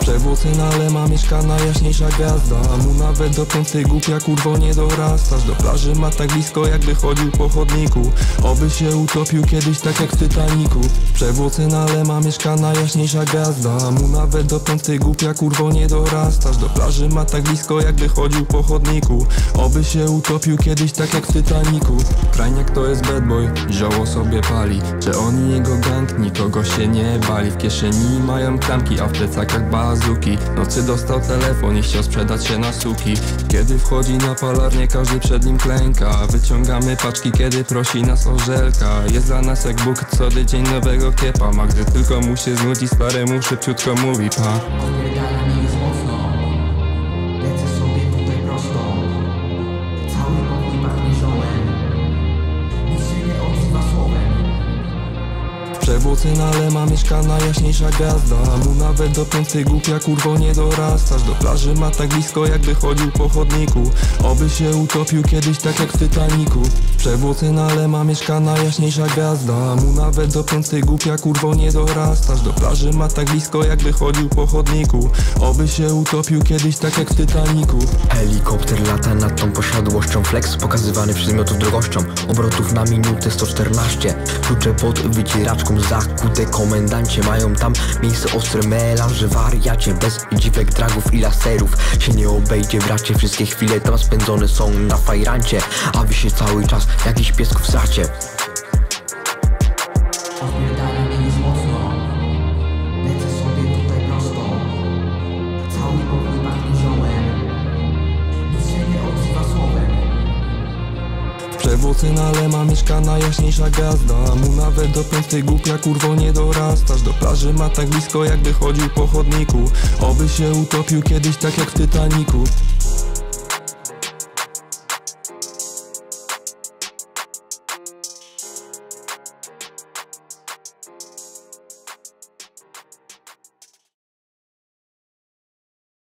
Przewłocynale ma mieszka najjaśniejsza gwiazda. Mu nawet do piątej głupia kurwo nie dorastasz. Do plaży ma tak blisko jakby chodził po chodniku. Oby się utopił kiedyś tak jak w Titaniku. Przewłocynale ma mieszka najjaśniejsza gwiazda. Mu nawet do piątej głupia kurwo nie dorastasz. Do plaży ma tak blisko jakby chodził po chodniku. Oby się utopił kiedyś tak jak w Titaniku. Krajniak to jest bad boy, zioło sobie pali. Że on i jego gang nikogo się nie bali. W kieszeni mają klamki, a w plecakach bazuki. Nocy dostał telefon i chciał sprzedać się na suki. Kiedy wchodzi na palarnię, każdy przed nim klęka. Wyciągamy paczki, kiedy prosi nas o żelka. Jest dla nas jak Bóg, co tydzień nowego kiepa. Ma gdy tylko mu się znudzi, staremu szybciutko mówi pa. Odpierdala mi jest mocno, lecę sobie tutaj prosto. Cały pokój pachnie ziołem, nic się nie odzywa słowem. Przewłocynale ma mieszka najjaśniejsza gwiazda. Mu nawet do piątej głupia kurwo nie dorastasz. Do plaży ma tak blisko jakby chodził po chodniku. Oby się utopił kiedyś tak jak w Titaniku. Przewłocynale ma mieszka najjaśniejsza gwiazda. Mu nawet do piątej głupia kurwo nie dorastasz. Do plaży ma tak blisko jakby chodził po chodniku. Oby się utopił kiedyś tak jak w Titaniku. Helikopter lata nad tą posiadłością. Flex pokazywany przedmiotów drogością. Obrotów na minutę 114. Klucze pod wycieraczką zakute. Komendancie mają tam miejsce ostre. Melanże wariacie. Bez dziwek, dragów i laserów się nie obejdzie, bracie. Wszystkie chwile tam spędzone są na fajrancie, a wy się cały czas jakiś piesków sracie. Odpierdala mi jest mocno, lecę sobie tutaj prosto. Cały pokój pachnie ziołem, nic się nie odzywa słowem. Przewłocynale ma mieszka najjaśniejsza gwiazda. Mu nawet do piątej głupia kurwo nie dorastasz. Do plaży ma tak blisko jakby chodził po chodniku. Oby się utopił kiedyś tak jak w Titaniku.